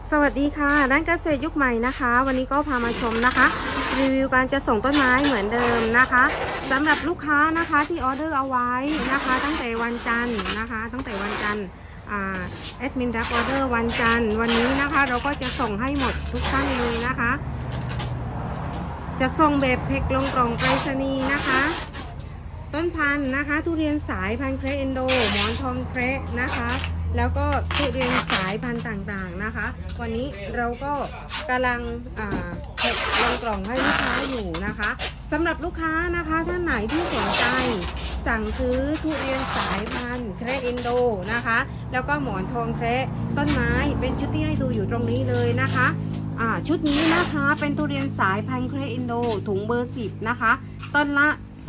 สวัสดีค่ะร้านเกษตรยุคใหม่นะคะวันนี้ก็พามาชมนะคะรีวิวการจะส่งต้นไม้เหมือนเดิมนะคะสำหรับลูกค้านะคะที่ออเดอร์เอาไว้นะคะตั้งแต่วันจันทร์นะคะตั้งแต่วันจันทร์แอดมินรับออเดอร์วันจันทร์วันนี้นะคะเราก็จะส่งให้หมดทุกท่านเลยนะคะจะส่งแบบแพ็คลงกล่องไปรษณีย์นะคะต้นพันธุ์นะคะทุเรียนสายพันธุ์เครเอนโดหมอนทองเครนะคะแล้วก็ทุเรียนสายพันธุ์ต่างๆนะคะวันนี้เราก็กำลังแพ็คลงกล่องให้ลูกค้าอยู่นะคะสำหรับลูกค้านะคะท่านไหนที่สนใจสั่งซื้อทุเรียนสายพันธุ์เครเอนโดนะคะแล้วก็หมอนทองเครต้นไม้เป็นชุดที่ให้ดูอยู่ตรงนี้เลยนะคะชุดนี้นะคะเป็นทุเรียนสายพันธุ์เครเอนโดถุงเบอร์10นะคะต้นละ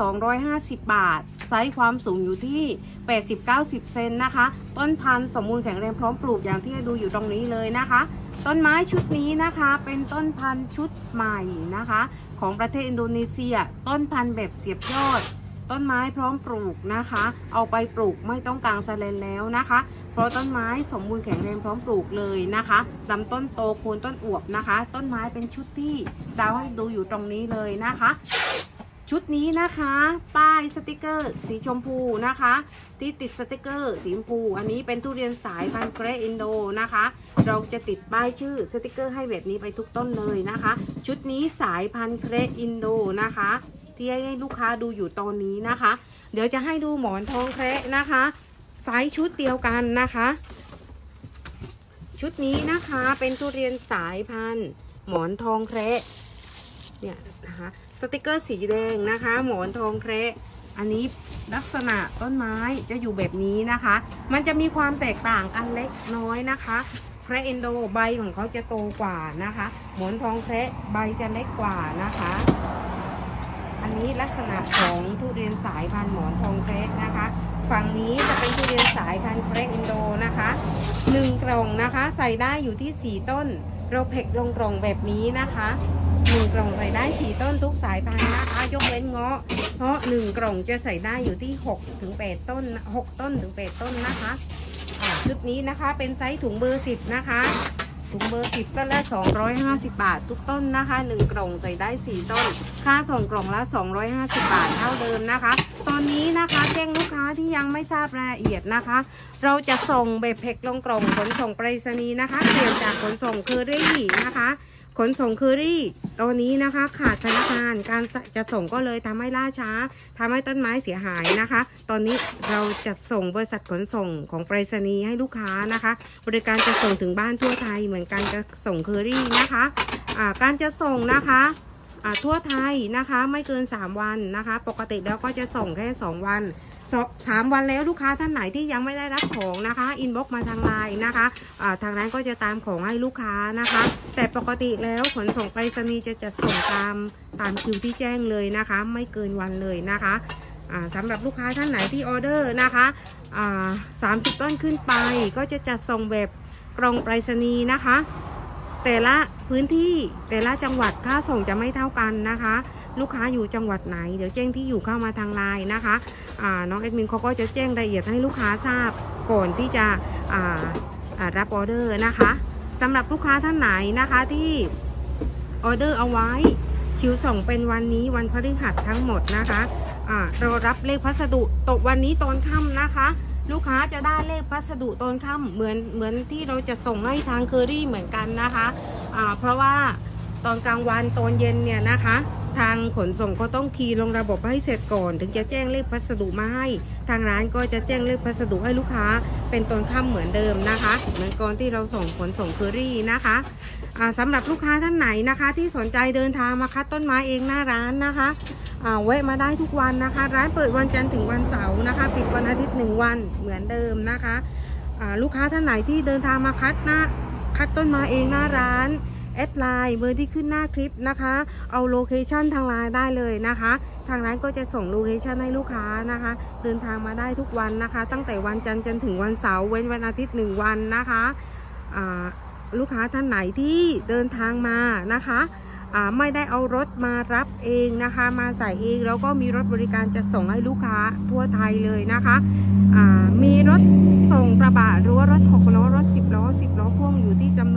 250 บาทไซส์ความสูงอยู่ที่80-90 เซนนะคะต้นพันธุ์สมบูรณ์แข็งแรงพร้อมปลูกอย่างที่ดูอยู่ตรงนี้เลยนะคะต้นไม้ชุดนี้นะคะเป็นต้นพันธุ์ชุดใหม่นะคะของประเทศอินโดนีเซียต้นพันธุ์แบบเสียบยอดต้นไม้พร้อมปลูกนะคะเอาไปปลูกไม่ต้องกางแสลนแล้วนะคะเพราะต้นไม้สมบูรณ์แข็งแรงพร้อมปลูกเลยนะคะลำต้นโตโคนต้นอวบนะคะต้นไม้เป็นชุดที่ดาวให้ดูอยู่ตรงนี้เลยนะคะชุดนี้นะคะป้ายสติกเกอร์สีชมพูนะคะที่ติดสติกเกอร์สีชมพูอันนี้เป็นทุเรียนสายพันธุ์เครเอนโดนะคะเราจะติดป้ายชื่อสติกเกอร์ให้แบบนี้ไปทุกต้นเลยนะคะชุดนี้สายพันธุ์เครเอนโดนะคะที่ให้ลูกค้าดูอยู่ตอนนี้นะคะเดี๋ยวจะให้ดูหมอนทองเครนะคะไซส์ชุดเดียวกันนะคะชุดนี้นะคะเป็นทุเรียนสายพันธุ์หมอนทองเครเนี่ยนะคะสติกเกอร์สีแดงนะคะหมอนทองเครอันนี้ลักษณะต้นไม้จะอยู่แบบนี้นะคะมันจะมีความแตกต่างกันเล็กน้อยนะคะเครเอนโดใบของเขาจะโตกว่านะคะหมอนทองเครใบจะเล็กกว่านะคะอันนี้ลักษณะของทุเรียนสายพันธุ์หมอนทองเครนะคะฝั่งนี้จะเป็นทุเรียนสายพันธุ์เครเอนโดนะคะ1 กล่องนะคะใส่ได้อยู่ที่4 ต้นเราแพ็คลงกล่องแบบนี้นะคะ1 กล่องใส่ได้4 ต้นทุกสายพันธุ์นะคะยกเว้นเงาะเพราะ1 กล่องจะใส่ได้อยู่ที่6-8 ต้น6 ต้นถึง 8 ต้นนะคะชุดนี้นะคะเป็นไซส์ถุงเบอร์10นะคะถุงเบอร์10ต้นละ250 บาททุกต้นนะคะ1 กล่องใส่ได้4 ต้นค่าส่งกล่องละ250 บาทเท่าเดิมนะคะตอนนี้นะคะแจ้งลูกค้าที่ยังไม่ทราบรายละเอียดนะคะเราจะส่งแบบแพ็คลงกล่องขนส่งไปรษณีย์นะคะเปลี่ยนจากขนส่งเคอรี่นะคะขนส่งเคอรี่ตอนนี้นะคะขาดพนักงานการจะส่งก็เลยทำให้ล่าช้าทำให้ต้นไม้เสียหายนะคะตอนนี้เราจัดส่งบริษัทขนส่งของไปรษณีย์ให้ลูกค้านะคะบริการจะส่งถึงบ้านทั่วไทยเหมือนกันจะส่งเคอรี่นะคะการจะส่งนะคะทั่วไทยนะคะไม่เกิน3 วันนะคะปกติแล้วก็จะส่งแค่2 วัน3 วันแล้วลูกค้าท่านไหนที่ยังไม่ได้รับของนะคะอินบ็อกซ์มาทางไลน์นะคะทางร้านก็จะตามของให้ลูกค้านะคะแต่ปกติแล้วขนส่งไปรษณีย์จะจัดส่งตามคิวที่แจ้งเลยนะคะไม่เกินวันเลยนะคะสำหรับลูกค้าท่านไหนที่ออเดอร์นะคะ30 ต้นขึ้นไปก็จะจัดส่งแบบกล่องไปรษณีย์นะคะแต่ละพื้นที่แต่ละจังหวัดค่าส่งจะไม่เท่ากันนะคะลูกค้าอยู่จังหวัดไหนเดี๋ยวแจ้งที่อยู่เข้ามาทางไลน์นะคะน้องแอดมินเขาก็จะแจ้งรายละเอียดให้ลูกค้าทราบก่อนที่จะรับออเดอร์นะคะสำหรับลูกค้าท่านไหนนะคะที่ออเดอร์เอาไว้คิวส่งเป็นวันนี้วันพฤหัสทั้งหมดนะคะเรารับเลขพัสดุตกวันนี้ตอนค่ำนะคะลูกค้าจะได้เลขพัสดุตอนค่ำเหมือนที่เราจะส่งให้ทางเคอรี่เหมือนกันนะคะเพราะว่าตอนกลางวันตอนเย็นเนี่ยนะคะทางขนส่งก็ต้องคีย์ลงระบบให้เสร็จก่อนถึงจะแจ้งเลขพัสดุมาให้ทางร้านก็จะแจ้งเลขพัสดุให้ลูกค้าเป็นตอนค่ำเหมือนเดิมนะคะเหมือนก่อนที่เราส่งขนส่งเคอรี่นะคะสำหรับลูกค้าท่านไหนนะคะที่สนใจเดินทางมาคัดต้นไม้เองหน้าร้านนะคะแวะมาได้ทุกวันนะคะร้านเปิดวันจันทร์ถึงวันเสาร์นะคะปิดวันอาทิตย์1 วันเหมือนเดิมนะคะลูกค้าท่านไหนที่เดินทางมาคัดต้นไม้เองหน้าร้านแอดไลน์เบอร์ที่ขึ้นหน้าคลิปนะคะเอาโลเคชั่นทางไลน์ได้เลยนะคะทางร้านก็จะส่งโลเคชั่นให้ลูกค้านะคะเดินทางมาได้ทุกวันนะคะตั้งแต่วันจันทร์จนถึงวันเสาร์เว้นวันอาทิตย์1 วันนะคะลูกค้าท่านไหนที่เดินทางมานะคะไม่ได้เอารถมารับเองนะคะมาใส่เองแล้วก็มีรถบริการจะส่งให้ลูกค้าทั่วไทยเลยนะคะมีรถส่งกระบะหรือว่ารถ6 ล้อรถ10 ล้อพ่วงอยู่ที่จำนวนต้น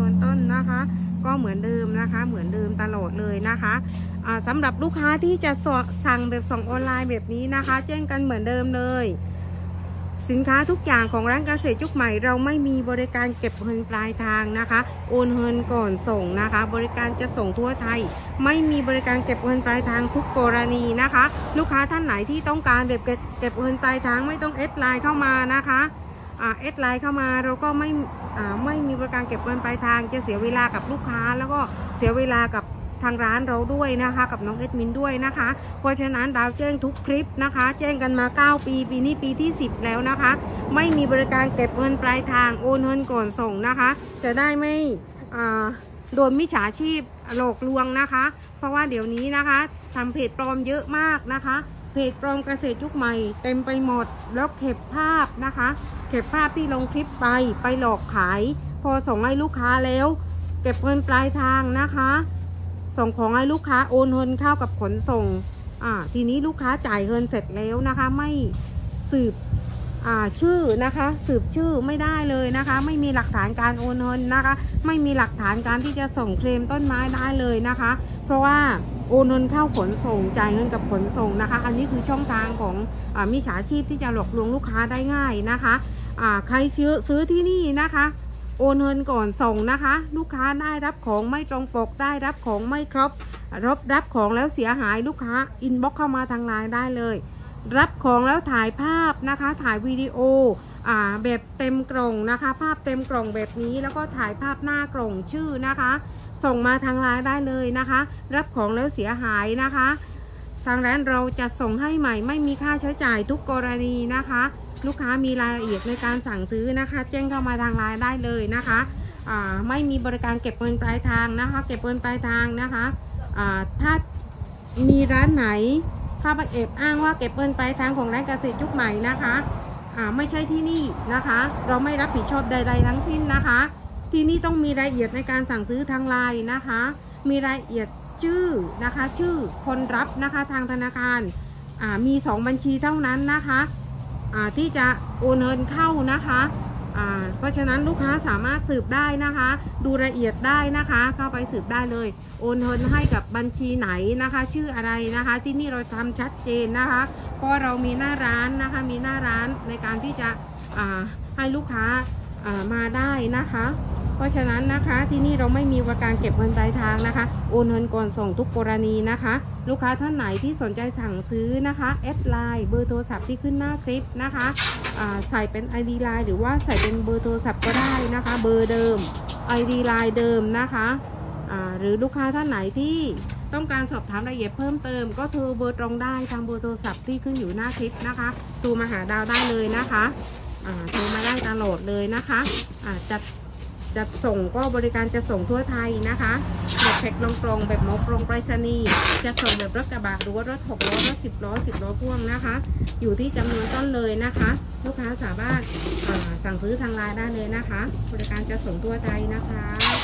นะคะก็เหมือนเดิมนะคะเหมือนเดิมตลอดเลยนะคะสำหรับลูกค้าที่จะสั่งแบบส่งออนไลน์แบบนี้นะคะแจ้งกันเหมือนเดิมเลยสินค้าทุกอย่างของร้านเกษตรยุคใหม่เราไม่มีบริการเก็บเงินปลายทางนะคะโอนเงินก่อนส่งนะคะบริการจะส่งทั่วไทยไม่มีบริการเก็บเงินปลายทางทุกกรณีนะคะลูกค้าท่านไหนที่ต้องการแบบเก็บเงินปลายทางไม่ต้องแอดไลน์เข้ามานะคะแอดไลน์เข้ามาเราก็ไม่มีบริการเก็บเงินปลายทางจะเสียเวลากับลูกค้าแล้วก็เสียเวลากับทางร้านเราด้วยนะคะกับน้องเอดมินด้วยนะคะเพราะฉะนั้นดาวแจ้งทุกคลิปนะคะแจ้งกันมา9ปีปีนี้ปีที่10แล้วนะคะไม่มีบริการเก็บเงินปลายทางโอนเงินก่อนส่งนะคะจะได้ไม่โดนมิจฉาชีพหลอกลวงนะคะเพราะว่าเดี๋ยวนี้นะคะทำเพจปลอมเยอะมากนะคะเพจปลอมเกษตรยุคใหม่เต็มไปหมดแล้วเก็บภาพนะคะเก็บภาพที่ลงคลิปไปหลอกขายพอส่งให้ลูกค้าแล้วเก็บเงินปลายทางนะคะส่งของให้ลูกค้าโอนเงินเข้ากับขนส่งทีนี้ลูกค้าจ่ายเงินเสร็จแล้วนะคะไม่สืบชื่อนะคะสืบชื่อไม่ได้เลยนะคะไม่มีหลักฐานการโอนเงินนะคะไม่มีหลักฐานการที่จะส่งเคลมต้นไม้ได้เลยนะคะเพราะว่าโอนเงินเข้าขนส่งจ่ายเงินกับขนส่งนะคะอันนี้คือช่องทางของมิจฉาชีพที่จะหลอกลวงลูกค้าได้ง่ายนะคะใครซื้อที่นี่นะคะโอนเงินก่อนส่งนะคะลูกค้าได้รับของไม่ตรงปกได้รับของไม่ครบรับของแล้วเสียหายลูกค้าอินบ็อกเข้ามาทางไลน์ได้เลยรับของแล้วถ่ายภาพนะคะถ่ายวิดีโอแบบเต็มกล่องนะคะภาพเต็มกล่องแบบนี้แล้วก็ถ่ายภาพหน้ากล่องชื่อนะคะส่งมาทางไลน์ได้เลยนะคะรับของแล้วเสียหายนะคะทางร้านเราจะส่งให้ใหม่ไม่มีค่าใช้จ่ายทุกกรณีนะคะลูกค้ามีรายละเอียดในการสั่งซื้อนะคะแจ้งเข้ามาทางไลน์ได้เลยนะคะไม่มีบริการเก็บเงินปลายทางนะคะเก็บเงินปลายทางนะคะถ้ามีร้านไหนถ้าไปแอบอ้างว่าเก็บเงินปลายทางของร้านเกษตรยุคใหม่นะคะไม่ใช่ที่นี่นะคะเราไม่รับผิดชอบใดๆทั้งสิ้นนะคะที่นี่ต้องมีรายละเอียดในการสั่งซื้อทางไลน์นะคะมีรายละเอียดชื่อนะคะชื่อคนรับนะคะทางธนาคารมี2บัญชีเท่านั้นนะคะที่จะโอนเงินเข้านะคะเพราะฉะนั้นลูกค้าสามารถสืบได้นะคะดูรายละเอียดได้นะคะเข้าไปสืบได้เลยโอนเงินให้กับบัญชีไหนนะคะชื่ออะไรนะคะที่นี่เราทำชัดเจนนะคะเพราะเรามีหน้าร้านนะคะมีหน้าร้านในการที่จะให้ลูกค้ามาได้นะคะเพราะฉะนั้นนะคะที่นี่เราไม่มีบริการเก็บเงินปลายทางนะคะโอนเงินก่อนส่งทุกกรณีนะคะลูกค้าท่านไหนที่สนใจสั่งซื้อนะคะแอดไลน์เบอร์โทรศัพท์ที่ขึ้นหน้าคลิปนะคะใส่เป็น ID ไลน์หรือว่าใส่เป็นเบอร์โทรศัพท์ก็ได้นะคะเบอร์เดิม ID ไลน์เดิมนะคะหรือลูกค้าท่านไหนที่ต้องการสอบถามรายละเอียดเพิ่มเติมก็โทรเบอร์ตรงได้ทางเบอร์โทรศัพท์ที่ขึ้นอยู่หน้าคลิปนะคะโทรมาหาดาวได้เลยนะคะโทรมาได้ตลอดเลยนะคะจะส่งก็บริการจะส่งทั่วไทยนะคะแบบแพ็คลงกล่องแบบหมอกล่องไปรษณีย์จะส่งแบบรถกระบะหรือว่ารถ6 ล้อรถ10 ล้อ10 ล้อพ่วงนะคะอยู่ที่จำนวนต้นเลยนะคะลูกค้าสามารถสั่งซื้อทางไลน์ได้เลยนะคะบริการจะส่งทั่วไทยนะคะ